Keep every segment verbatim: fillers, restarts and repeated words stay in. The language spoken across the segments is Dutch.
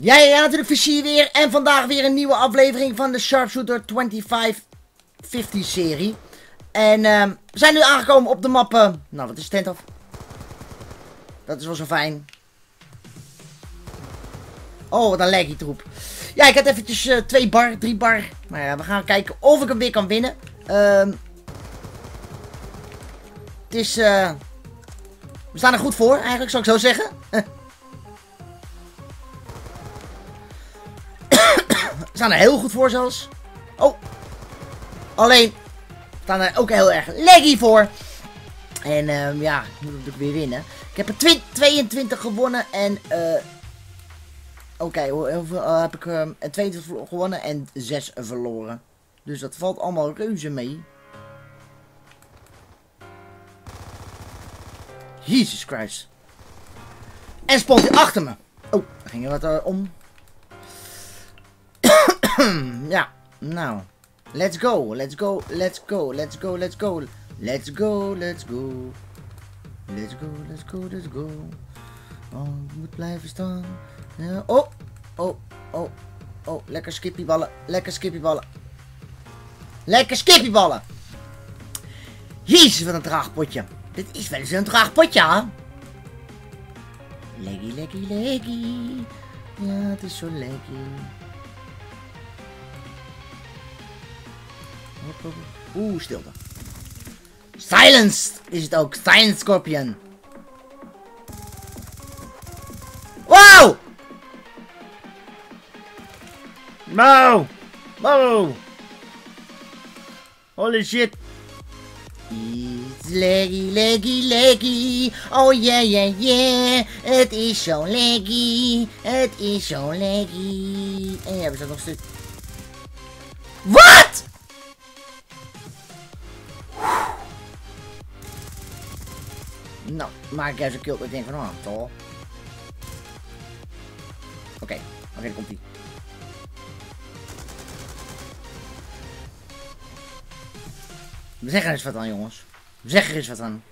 Ja, ja, ja, natuurlijk Vizier weer. En vandaag weer een nieuwe aflevering van de Sharpshooter vijfentwintig vijftig serie. En uh, we zijn nu aangekomen op de map. Uh, nou, wat is tent af? Dat is wel zo fijn. Oh, wat een laggy troep. Ja, ik had eventjes uh, twee bar, drie bar. Maar ja, we gaan kijken of ik hem weer kan winnen. Uh, het is... Uh, we staan er goed voor, eigenlijk, zou ik zo zeggen. We staan er heel goed voor zelfs. Oh. Alleen. We staan er ook heel erg laggy voor. En uh, ja, ik moet natuurlijk weer winnen. Ik heb er tweeëntwintig gewonnen en... Uh, Oké, okay, hoeveel uh, heb ik? Uh, tweeëntwintig gewonnen en zes verloren. Dus dat valt allemaal reuze mee. Jesus Christ. En spant hij achter me. Oh, er ging er wat uh, om. Ja, nou. Let's go, let's go, let's go, let's go, let's go. Let's go, let's go. Let's go, let's go, let's go. Oh, ik moet blijven staan. Ja, oh, oh, oh, oh. Lekker skippieballen, lekker skippieballen. Lekker skippieballen. Jezus, wat een traag potje. Dit is wel eens een traag potje, hè? Leggy, leggy, leggy. Ja, het is zo leggy. Oeh, stilte. Silenced is het ook. Silent Scorpion. Wow! Wow! Wow! Holy shit. It's leggy, leggy, leggy. Oh yeah, yeah, yeah. Het is zo leggy. Het is zo leggy. En hebben ze nog een stuk. Wat? Nou, maar ik heb ze kill. Ik denk van, oh, toch. Oké, okay. oké, okay, daar komt ie. We zeggen er eens wat aan, jongens. We zeggen er eens wat aan.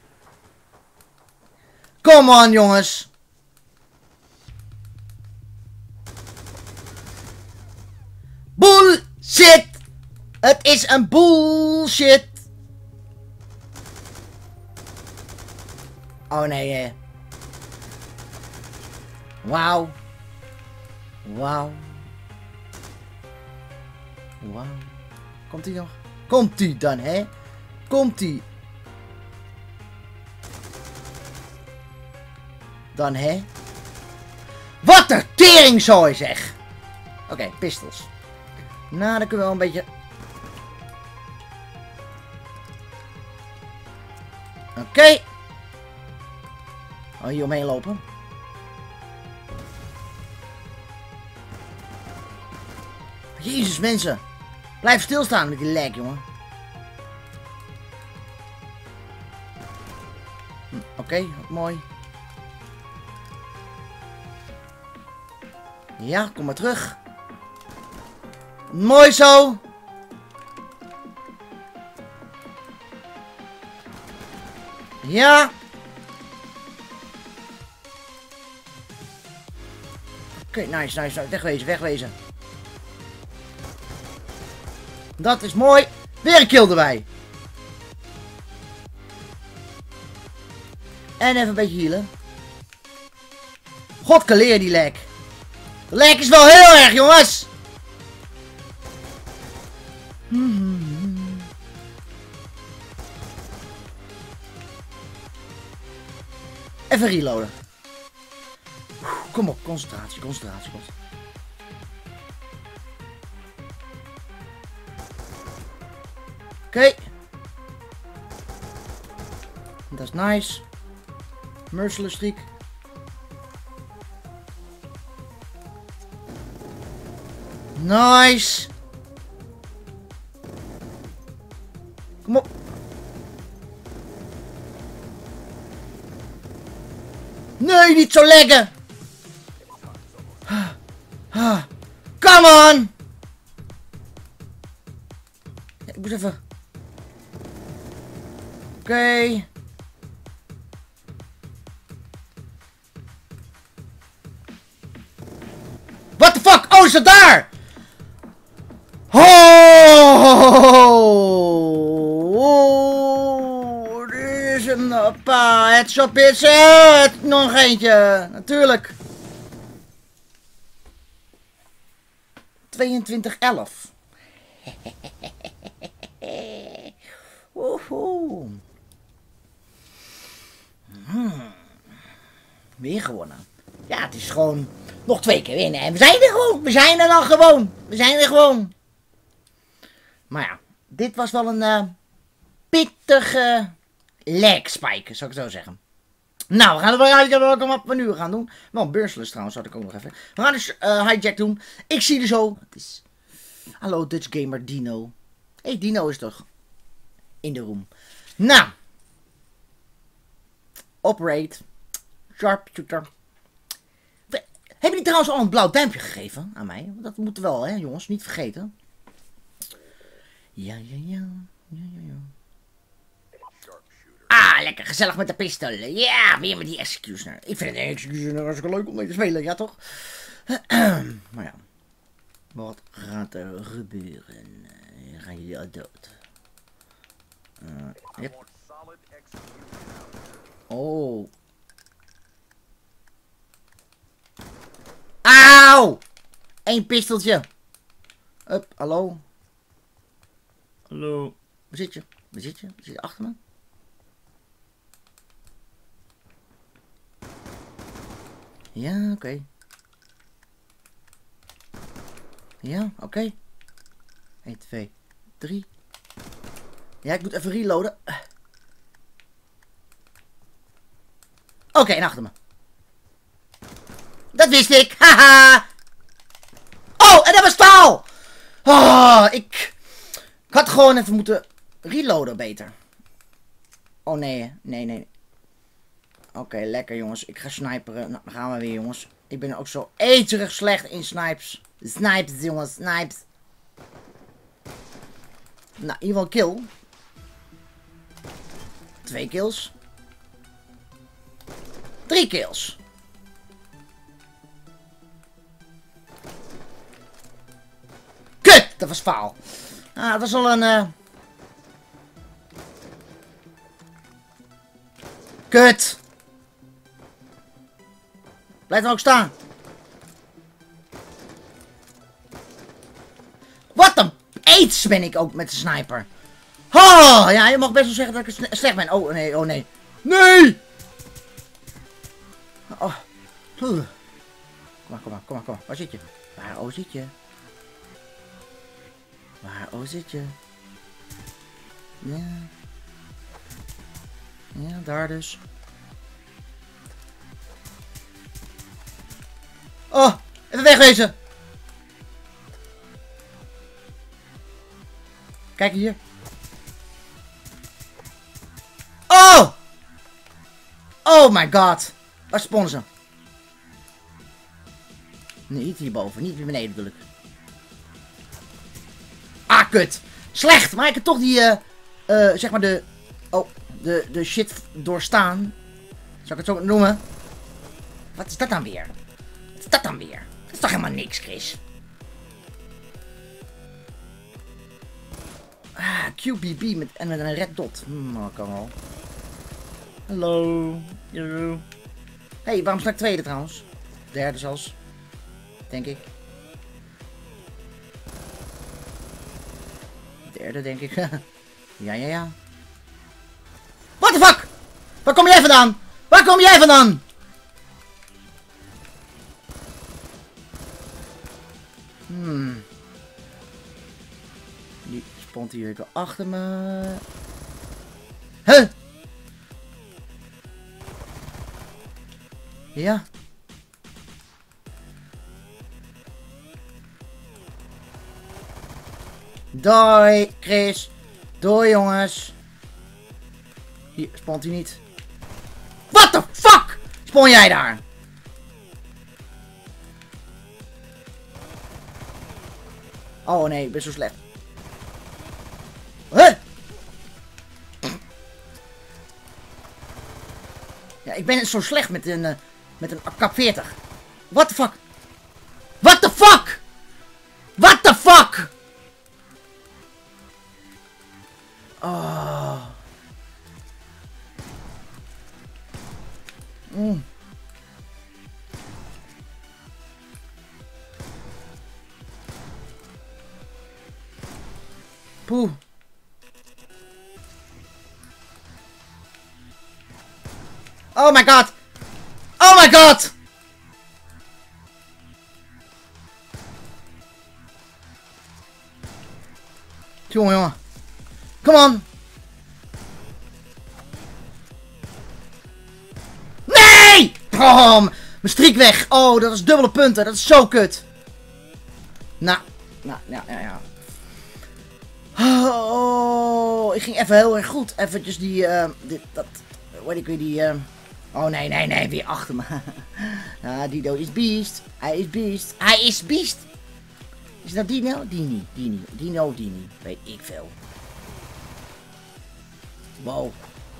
Come on, jongens. Bullshit. Het is een bullshit. Oh nee, hè. Wauw. Wauw. Wauw. Komt ie nog? Komt ie dan, hè? Komt ie. Dan, hè? Wat een teringzooi, zeg! Oké, okay, pistols. Nou, dan kunnen we wel een beetje... Oké. Okay. Oh, hier omheen lopen. Jezus, mensen. Blijf stilstaan met die lag, jongen. Hm, Oké, okay, mooi. Ja, kom maar terug. Mooi zo. Ja. Oké, okay, nice, nice, nice. Wegwezen, wegwezen. Dat is mooi. Weer een kill erbij. En even een beetje healen. God kaleer die lag. De lag is wel heel erg, jongens. Even reloaden. Kom op, concentratie, concentratie, concentratie. Oké. Okay. Dat is nice. Merciless streak. Nice. Kom op. Nee, niet zo leggen. Come on. Ik moet even... Oké. Okay. is dat daar? Oh, dit is een pa, het shop is het. Nog eentje, natuurlijk. tweeëntwintig elf. Woehoe. Hmm. Weer gewonnen. Ja, het is gewoon nog twee keer winnen. En we zijn er gewoon. We zijn er dan gewoon. We zijn er gewoon. Maar ja, dit was wel een uh, pittige leg spike, zou ik zo zeggen. Nou, we gaan er wel kijken wat we nu gaan doen. Wel een beurslust trouwens, had ik ook nog even. We gaan dus uh, hijack doen. Ik zie er zo. Het is... Hallo Dutch Gamer Dino. Hé, hey, Dino is toch in de room. Nou. Operate. Sharpshooter. Hebben die trouwens al een blauw duimpje gegeven aan mij? Dat moet wel, hè jongens. Niet vergeten. Ja, ja, ja. Ja, ja, ja. Ah, lekker gezellig met de pistool. Ja, weer met die Executioner. Ik vind het een Executioner hartstikke leuk om mee te spelen, ja toch? Maar ja. Wat gaat er gebeuren? Gaan jullie al dood? Uh, yep. Oh. Auw! Eén pistoltje. Up, hallo. Hallo. Waar zit je? Waar zit je? Waar zit je achter me? Ja, oké. Okay. Ja, oké. Okay. één, twee, drie. Ja, ik moet even reloaden. Oké, okay, en achter me. Dat wist ik. Haha. Oh, en dat was taal. Oh, ik... Ik had gewoon even moeten reloaden beter. Oh nee, nee, nee. Oké, okay, lekker jongens. Ik ga sniperen. Nou, dan gaan we weer jongens. Ik ben ook zo eterig slecht in snipes. Snipes jongens, snipes. Nou, in ieder geval kill. Twee kills. Drie kills. Kut, dat was faal. Ah, dat was al een... Uh... Kut. Blijf er ook staan. Wat een aids ben ik ook met de sniper. Oh, ja, je mag best wel zeggen dat ik slecht ben. Oh, nee, oh, nee. Nee! Oh. Kom maar, kom maar, kom maar, kom maar. Waar zit je? Waar, oh, zit je? Waar, oh, zit je? Ja. Ja, daar dus. Oh, even wegwezen. Kijk hier. Oh! Oh my god. Waar spawnen ze? Nee, niet hierboven. Niet hier beneden bedoel ik. Ah, kut. Slecht. Maar ik heb toch die, uh, uh, zeg maar de... Oh, de, de shit doorstaan. Zal ik het zo noemen? Wat is dat dan weer? Wat is dat dan weer? Dat is toch helemaal niks, Chris? Ah, Q B B met, en met een red dot. Hmm, dat kan wel. Hallo. Hallo. Hé, hey, waarom sta ik tweede trouwens? Derde zelfs. Denk ik. Derde, denk ik. Ja, ja, ja. What the fuck? Waar kom jij vandaan? Waar kom jij vandaan? Hmm. Die spant hier weer achter me. Huh? Ja. Doei, Chris. Doei, jongens. Hier, spant hij niet. What the fuck? Spawn jij daar? Oh nee, ik ben zo slecht. Huh? Ja, ik ben zo slecht met een, uh, met een K veertig. What the fuck? What the fuck? Oh. Mm. Poeh. Oh my god. Oh my god. Jongen, jongen. Come on. Nee! Bam! Mijn streak weg. Oh, dat is dubbele punten. Dat is zo kut. Nou, nou, ja, ja, ja. Oh, ik ging even heel erg goed. Eventjes die, uh, dit, dat, weet ik weer, die, uh... oh nee, nee, nee, weer achter me. Ja, Dido is beest. Hij is beest. Hij is beest. Is dat Dino? Dini, Dini, Dino, Dini. Weet ik veel. Wow.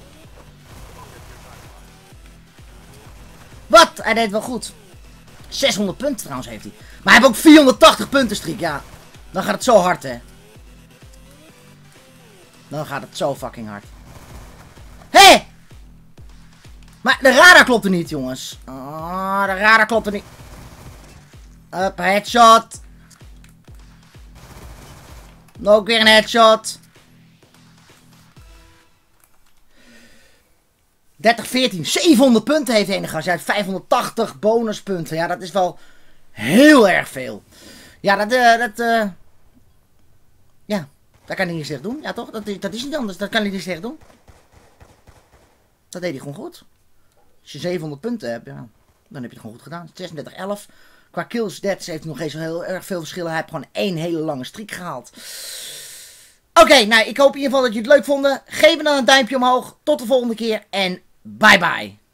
Wat? Hij deed wel goed. zeshonderd punten trouwens heeft hij. Maar hij heeft ook vierhonderdtachtig punten streak, ja. Dan gaat het zo hard, hè. Dan gaat het zo fucking hard. Hé! Hey! Maar de radar klopte niet, jongens. Oh, de radar klopte niet. Up, headshot. Nog weer een headshot. dertig veertien. zevenhonderd punten heeft ene gast. Hij heeft vijfhonderdtachtig bonuspunten. Ja, dat is wel heel erg veel. Ja, dat... Uh, dat uh... Ja, dat kan hij niet slecht doen. Ja, toch? Dat is, dat is niet anders. Dat kan hij niet slecht doen. Dat deed hij gewoon goed. Als je zevenhonderd punten hebt, ja, dan heb je het gewoon goed gedaan. zesendertig elf. Qua kills, deaths heeft hij nog eens heel erg veel verschillen. Hij heeft gewoon één hele lange streak gehaald. Oké, okay, nou, ik hoop in ieder geval dat jullie het leuk vonden. Geef me dan een duimpje omhoog. Tot de volgende keer en bye bye.